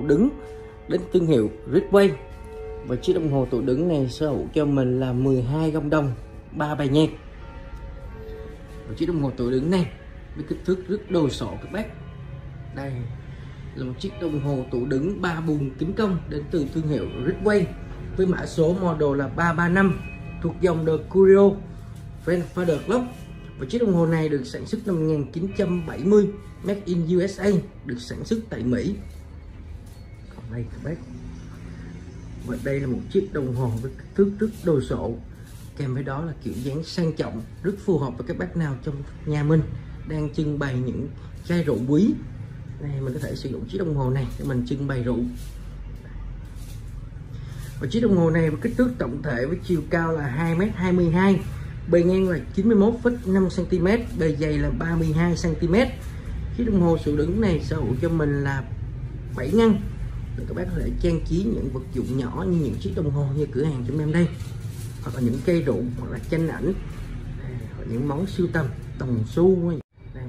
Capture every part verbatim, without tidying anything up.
đứng đến thương hiệu Ridgeway. Và chiếc đồng hồ tủ đứng này sở hữu cho mình là mười hai gông đồng, ba bài nhạc. Và chiếc đồng hồ tủ đứng này với kích thước rất đồ sộ các bác. Đây là một chiếc đồng hồ tủ đứng ba buồng kính cong đến từ thương hiệu Ridgeway với mã số model là ba ba năm, thuộc dòng The Curio Grandfather Clock. Và chiếc đồng hồ này được sản xuất năm một nghìn chín trăm bảy mươi, made in u ét a, được sản xuất tại Mỹ. Còn đây các bác, và đây là một chiếc đồng hồ với kích thước rất đồ sộ, kèm với đó là kiểu dáng sang trọng, rất phù hợp với các bác nào trong nhà mình đang trưng bày những chai rượu quý. Đây, mình có thể sử dụng chiếc đồng hồ này để mình trưng bày rượu. Và chiếc đồng hồ này với kích thước tổng thể với chiều cao là hai mét hai mươi hai, bề ngang là chín mươi mốt phẩy năm xăng ti mét, bề dày là ba mươi hai xăng ti mét. Chiếc đồng hồ tủ đứng này sở hữu cho mình là bảy ngăn để các bác có thể trang trí những vật dụng nhỏ như những chiếc đồng hồ như cửa hàng chúng em đây, hoặc là những cây rượu, hoặc là tranh ảnh, hoặc những món sưu tầm đồng xu. Đây.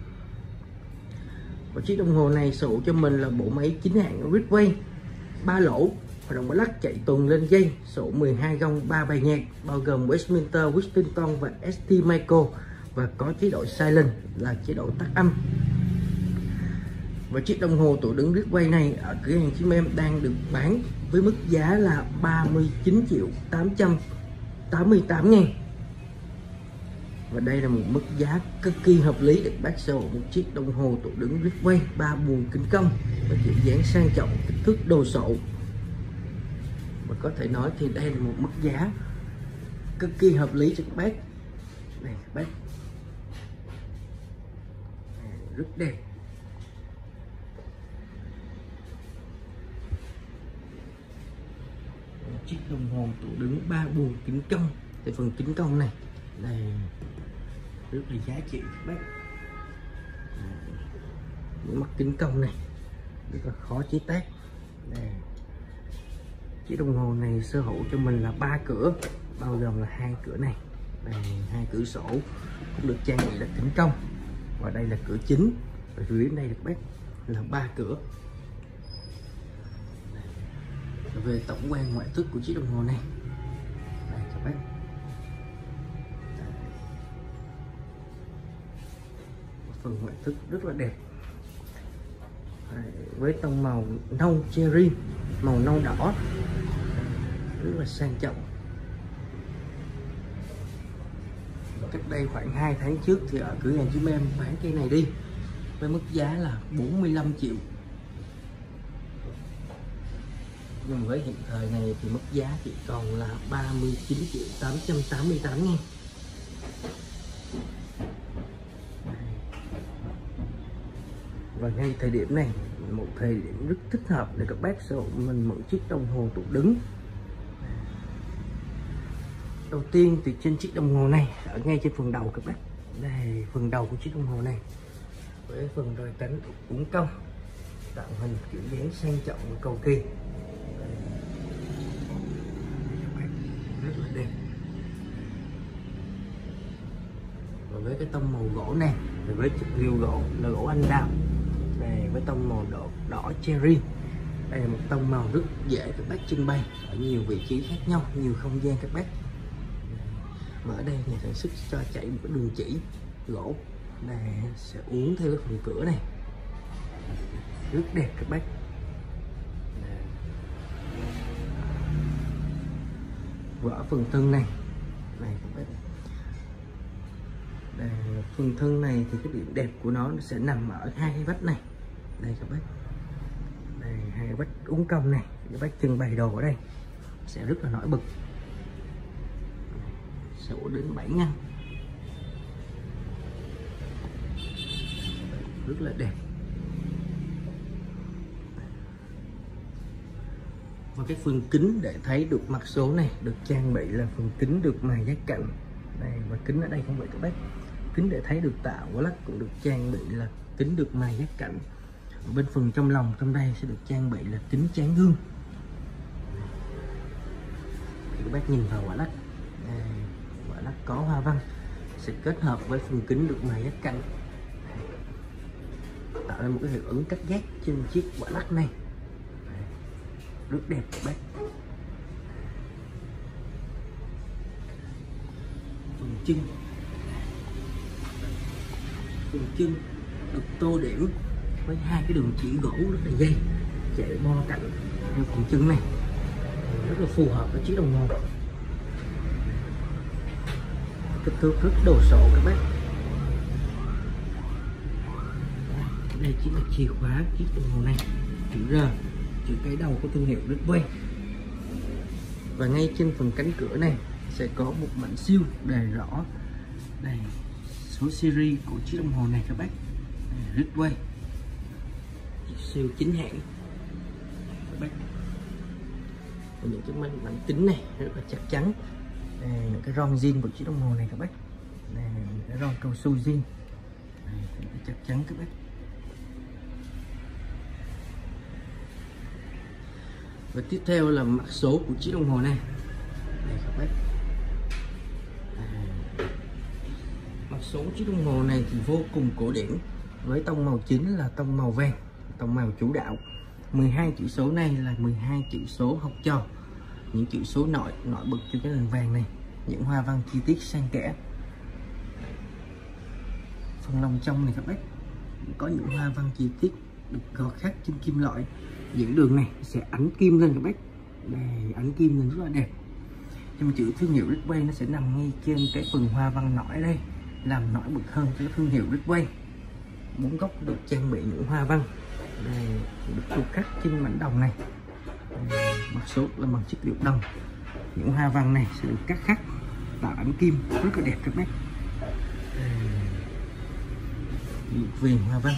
Và chiếc đồng hồ này sở hữu cho mình là bộ máy chính hãng Ridgeway ba lỗ, hoạt động ba lắc, chạy tuần lên dây, số mười hai gông, ba bài nhạc bao gồm Westminster, Washington và ét tê Michael, và có chế độ silent là chế độ tắt âm. Và chiếc đồng hồ tủ đứng Ridgeway này ở cửa hàng chúng em đang được bán với mức giá là ba mươi chín triệu tám trăm tám mươi tám ngàn. Và đây là một mức giá cực kỳ hợp lý để bác sở hữu một chiếc đồng hồ tủ đứng Ridgeway ba buồng kính cong với kiểu dáng sang trọng, kích thước đồ sộ. Và có thể nói thì đây là một mức giá cực kỳ hợp lý cho các bác. Đây các bác, rất đẹp. Chiếc đồng hồ tủ đứng ba buồng kính cong, thì phần kính cong này đây rất là giá trị các bác. Những mắt kính cong này rất là khó chế tác. Đây. Chiếc đồng hồ này sở hữu cho mình là ba cửa, bao gồm là hai cửa này, đây, hai cửa sổ cũng được trang bị là kính cong, và đây là cửa chính, và phía đây các bác là ba cửa. Về tổng quan ngoại thất của chiếc đồng hồ này, đây các bác, phần ngoại thất rất là đẹp. Đây, với tông màu nâu cherry, màu nâu đỏ, rất là sang trọng. Cách đây khoảng hai tháng trước thì ở cửa hàng chúng em bán cây này đi với mức giá là bốn mươi lăm triệu. Nhưng với hiện thời này thì mức giá chỉ còn là ba mươi chín triệu tám trăm tám mươi tám ngàn. Và ngay thời điểm này, một thời điểm rất thích hợp để các bác sở hữu mình một chiếc đồng hồ tủ đứng. Đầu tiên thì trên chiếc đồng hồ này, ở ngay trên phần đầu các bác, đây phần đầu của chiếc đồng hồ này với phần rời cánh uốn cong tạo hình kiểu dáng sang trọng và cầu kỳ, rất là đẹp. Và với cái tông màu gỗ này, với chất liệu gỗ là gỗ anh đào, đây với tông màu đỏ, đỏ cherry. Đây là một tông màu rất dễ các bác trưng bày ở nhiều vị trí khác nhau, nhiều không gian các bác. Và ở đây nhà sản xuất cho chạy một cái đường chỉ gỗ này sẽ uốn theo cái phần cửa này, rất đẹp các bác. Và ở phần thân này, này các bác, đây, phần thân này thì cái điểm đẹp của nó, nó sẽ nằm ở hai cái vách này, đây các bác, đây hai cái vách uốn cong này, các bác trưng bày đồ ở đây sẽ rất là nổi bật. Sổ đến bảy ngăn, rất là đẹp. Và cái phần kính để thấy được mặt số này được trang bị là phần kính được mài giác cạnh đây, và kính ở đây không vậy các bác, kính để thấy được tạo của lắc cũng được trang bị là kính được mài giác cạnh. Bên phần trong lòng trong đây sẽ được trang bị là kính tráng gương. Các bác nhìn vào quả lắc, đây, quả lắc có hoa văn sẽ kết hợp với phần kính được mài giác cạnh, tạo ra một cái hiệu ứng cắt gác trên chiếc quả lắc này. rất đẹp các bác. Phần chân phần chân được tô điểm với hai cái đường chỉ gỗ rất là dày chạy bo cạnh theo phần chân này, rất là phù hợp với chiếc đồng hồ. Kích thước rất đồ sộ các bác. Đây chính là chìa khóa chiếc đồng hồ này, chữ R, chữ cái đầu của thương hiệu Ritway. Và ngay trên phần cánh cửa này sẽ có một mảnh siêu đề rõ đây số series của chiếc đồng hồ này các bác. Ritway, siêu chính hãng các bác. Và những cái mảnh, mảnh kính này rất là chắc chắn. Đây, những cái ron zin của chiếc đồng hồ này các bác. Đây, những cái ron cao su zin. Đây, chắc chắn các bác. Và tiếp theo là mã số của chiếc đồng hồ này. Đây các bác. À, mã số của chiếc đồng hồ này thì vô cùng cổ điển, với tông màu chính là tông màu vàng, tông màu chủ đạo. mười hai chữ số này là mười hai chữ số học trò, những chữ số nội nổi bật trên cái nền vàng này, những hoa văn chi tiết xen kẽ. Phần lồng trong này các bác có những hoa văn chi tiết được gò khắc trên kim loại. Những đường này sẽ ánh kim lên các bác. Đây, ánh kim lên rất là đẹp. Nhưng mà chữ thương hiệu Ritway nó sẽ nằm ngay trên cái phần hoa văn nổi đây, làm nổi bật hơn cái thương hiệu Ritway. Bốn góc được trang bị những hoa văn. Đây, được tô khắc trên mảnh đồng này. Đây, mặt số là bằng chất liệu đồng. Những hoa văn này sẽ được cắt khắc tạo ánh kim rất là đẹp các bác. Một viền hoa văn.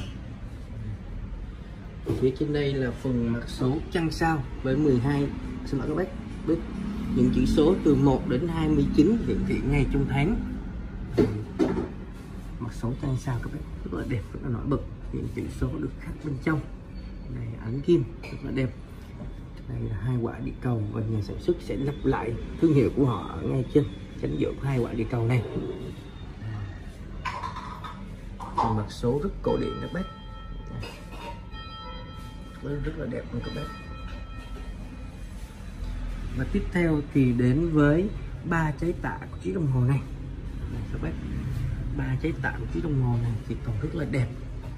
Phía trên đây là phần mặt số chăn sao với mười hai, xin lỗi các bác, biết những chữ số từ một đến hai mươi chín hiển thị ngay trong tháng. Mặt số chăn sao các bác rất là đẹp, rất là nổi bật. Những chữ số được khắc bên trong. Đây, ánh kim rất là đẹp. Đây là hai quả địa cầu và nhà sản xuất sẽ lặp lại thương hiệu của họ ở ngay trên chánh giữa hai quả địa cầu này. Phần mặt số rất cổ điển các bác, rất là đẹp luôn các bác. Và tiếp theo thì đến với ba trái tạ của chiếc đồng hồ này. Đây, các bác, ba trái tạ của chiếc đồng hồ này thì còn rất là đẹp.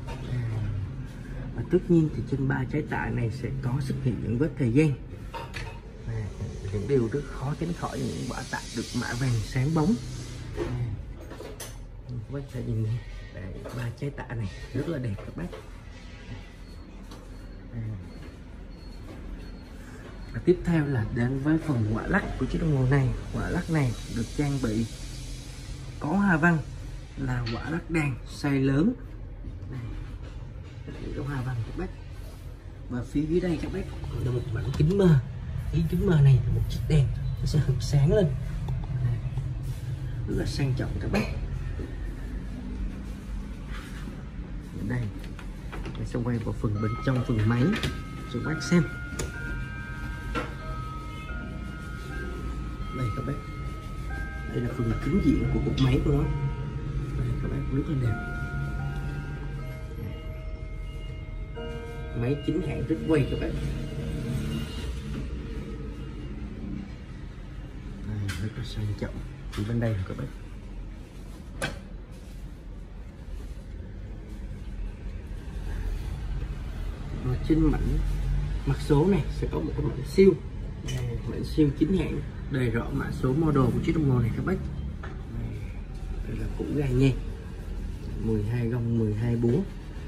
Và tất nhiên thì trên ba trái tạ này sẽ có xuất hiện những vết thời gian. Những điều rất khó tránh khỏi những quả tạ được mạ vàng sáng bóng. Các bác sẽ nhìn ba trái tạ này rất là đẹp các bác. Và tiếp theo là đến với phần quả lắc của chiếc đồng hồ này. Quả lắc này được trang bị có hoa văn là quả lắc đàn size lớn. Đây, có hoa văn các bác. Và phía dưới đây các bác là một mảnh kính mờ. Cái kính mờ này là một chiếc đèn, nó sẽ hửng sáng lên. Đây, rất là sang trọng các bác. Đây, mình sẽ quay vào phần bên trong phần máy cho các bác xem. Đây các bác, đây là phần kính diện của cục máy của nó. Đây các bác, rất là đẹp. Máy chính hãng Ritway các bác. Đây, rất là sang trọng. Thì bên đây các bác. Và trên mảnh mặt số này sẽ có một cái mảnh siêu. Đây, mảnh siêu chính hãng đầy rõ mã số model của chiếc đồng hồ này các bác. Đây, đây là củ gai nhạc mười hai gông mười hai búa.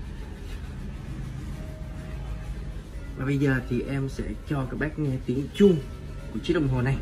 Và bây giờ thì em sẽ cho các bác nghe tiếng chuông của chiếc đồng hồ này.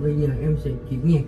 Bây giờ em sẽ chuyển nhạc.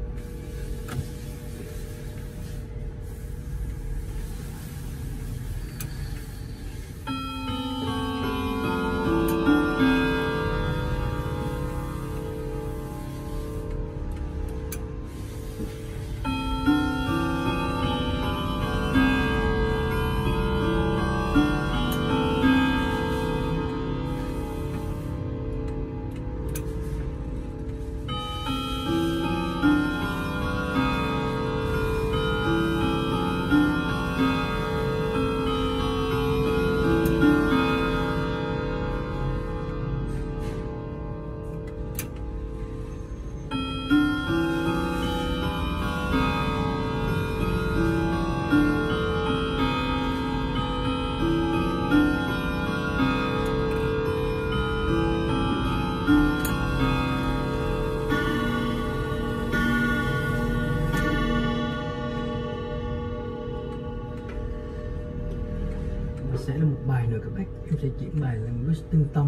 Sẽ là một bài nữa các bác, em sẽ chuyển bài là Western Tông.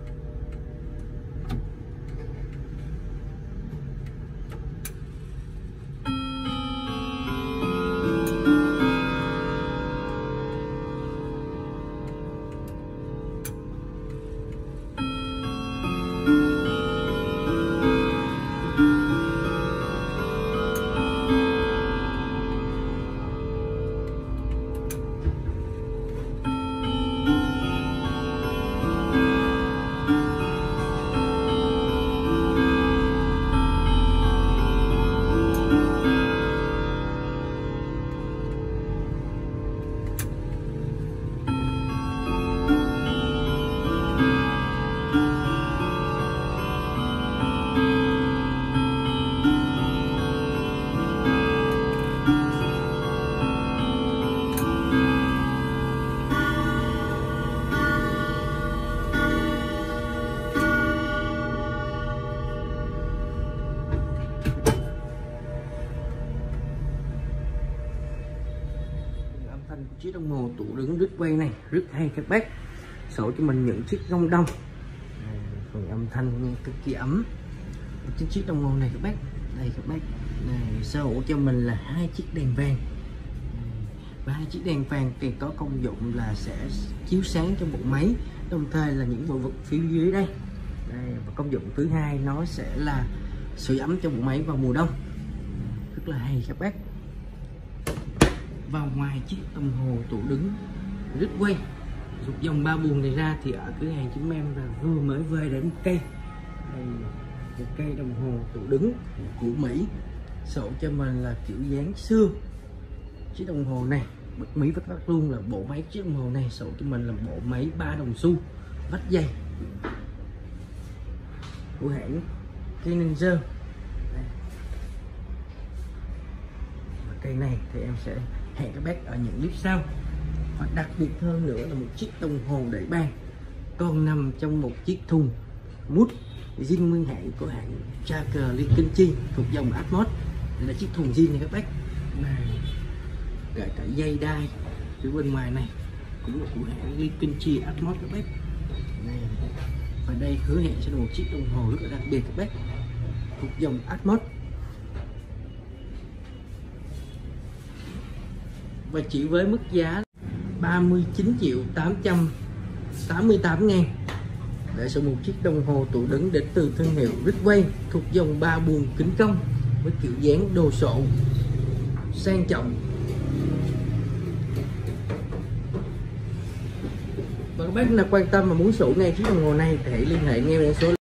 Chiếc đồng hồ tủ đứng đứt quay này rất hay các bác, sổ cho mình những chiếc gông đông, phần âm thanh cực kỳ ấm trên chiếc đồng hồ này các bác. Đây các bác, này sở hữu cho mình là hai chiếc đèn vàng, và hai chiếc đèn vàng thì có công dụng là sẽ chiếu sáng cho bộ máy, đồng thời là những bộ vật phía dưới đây. Đây, và công dụng thứ hai nó sẽ là sưởi ấm cho bộ máy vào mùa đông, rất là hay các bác. Vào ngoài chiếc đồng hồ tủ đứng Ridgeway thuộc dòng ba buồng này ra thì ở cửa hàng chúng em là vừa mới về đến cây. Đây, một cây đồng hồ tủ đứng của Mỹ, sổ cho mình là kiểu dáng xưa. Chiếc đồng hồ này bật mí vắt vắt luôn là bộ máy chiếc đồng hồ này sổ cho mình là bộ máy ba đồng xu vắt dày của hãng Kenninger. Cây này thì em sẽ hẹn các bác ở những clip sau. Và đặc biệt hơn nữa là một chiếc đồng hồ đẩy bàn còn nằm trong một chiếc thùng mút zin nguyên hãng của hãng Tracker Lincoln thuộc dòng Atmos. Đây là chiếc thùng zin này các bác, này kể cả dây đai phía bên ngoài này cũng là của hãng Lincoln Atmos các bác. Này. Và đây hứa hẹn sẽ là một chiếc đồng hồ rất là đặc biệt các bác, thuộc dòng Atmos. Và chỉ với mức giá ba mươi chín triệu tám trăm tám mươi tám ngàn để sở một chiếc đồng hồ tủ đứng đến từ thương hiệu Ridgeway thuộc dòng ba buồng kính cong với kiểu dáng đồ sộ sang trọng. Và các bác nào quan tâm mà muốn sở ngay chiếc đồng hồ này thì hãy liên hệ ngay với số